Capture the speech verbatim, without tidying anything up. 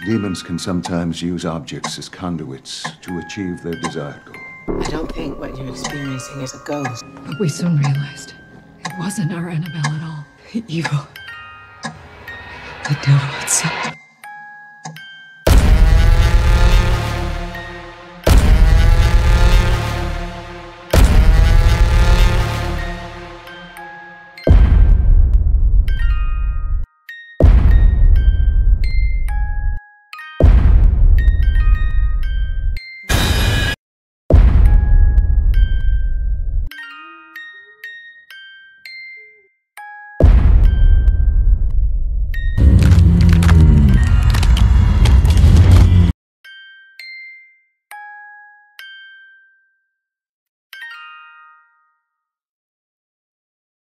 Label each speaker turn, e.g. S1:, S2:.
S1: Demons can sometimes use objects as conduits to achieve their desired goal.
S2: I don't think what you're experiencing is a ghost.
S3: But we soon realized it wasn't our Annabelle at all. Evil. The devil itself.